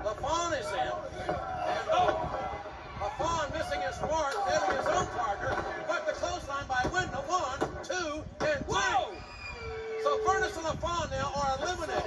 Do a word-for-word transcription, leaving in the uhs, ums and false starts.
LaFawn is in. And LaFawn missing his mark, hitting his own partner. But the clothesline by Windham. One, two, and three. So Furnas and LaFawn now are eliminated.